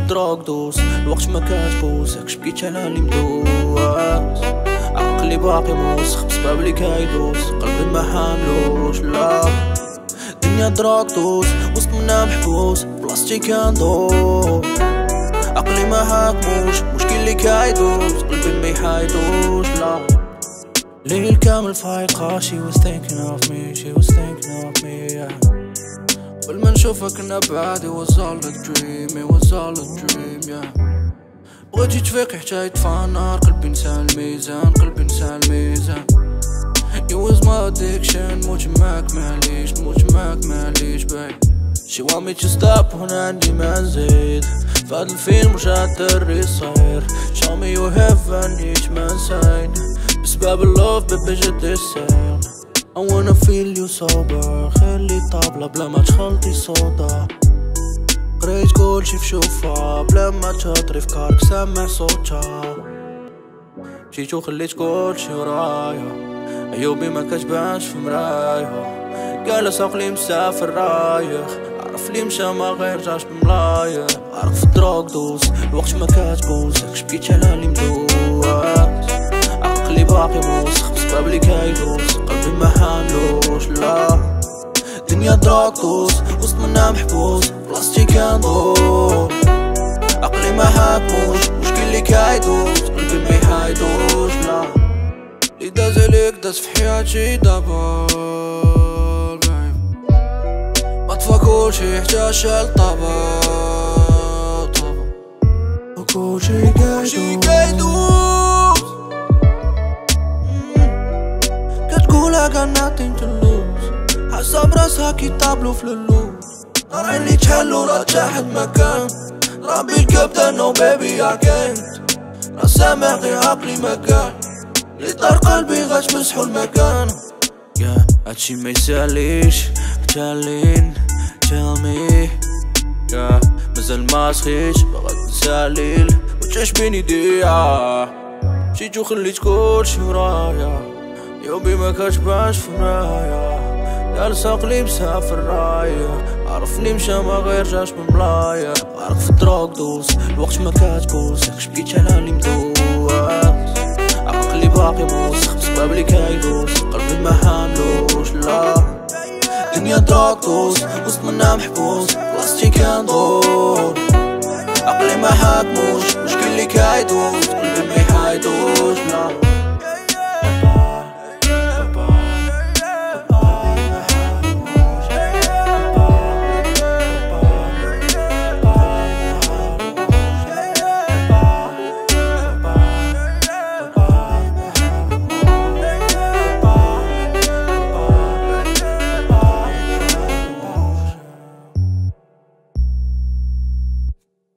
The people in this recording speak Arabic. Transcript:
الدراك دوس الوقت ما كتبوس هاكش بكيت على اللي مدوز عقلي باقي موسخ بسبب اللي كايدوس قلبي ما حاملوش لا دنيا دراك دوس وسط منا محبوس بلاصتي كندور عقلي ما حاكموش مشكل اللي كايدوس قلبي ما يحايدوش لا ليل كامل فايقة she was thinking of me she was thinking of me yeah قبل ما نشوفك كنا بعاد it was all a dream it was all a dream yeah بغيتي تفيقي حتى يطفى النار قلبي نسى الميزان قلبي نسى الميزان you was my addiction موت معاك معليش موت معاك معليش باي she want me to stop هنا عندي ما نزيد فهاد الفيلم مش هالدري صاير show me you have an each man sign بسبب اللوف بيبي جدي السير I wanna feel you sober خلي طابلة بلا ما تخلطي صودا قريت كلشي في شوفها بلا ما تهضري في كارك سامع صوتها مشيت وخليت كلشي ورايا عيوبي ما كتبانش في مرايا قال ساقلي مسافر رايح عرف لي مشى ما غير جاش بملايح عرف الدروك دوس الوقت ما كتبوس هاكش بكيت على اللي مدوز عقلي باقي موسخ بسبب اللي كايدوس قلبي ما حاملوش لا دنيا دراك دوس وسط منا محبوس بلاصتي كندور عقلي ما حاكموش مشكل اللي كايدوس قلبي ما يحايدوش لا اللي داز عليك داز في حياتي دابا ما طفا كلشي حتى شال طابا وكلشي كايدوس كتقولها got nothing to lose حاسة براسها كي طابلو في اللوز نار عيني تحلو راه تحت مكان ربي الكبدة no baby I can't راه سامع غير عقلي مكان اللي طار قلبي غتمسحو المكان هادشي ما يساليش تالين tell me مازال ما سخيتش باغا نساليل وتعيش بين ايديا مشيت وخليت كلشي ورايا يومي ما كتبانش في مرايا قال ساقلي مسافر رايح عرفني مشى ما غير جاش من بلايا عرف الدروك دوس الوقت ما كتبوس هاكش بكيت على اللي مدوز عقلي باقي موسخ بسبب اللي كايدوس قلبي ما حاملوش لا دنيا دروك دوس وسط منا محبوس بلاصتي كندور عقلي ما حاكموش مشكل اللي كايدوس قلبي ما يحايدوش لا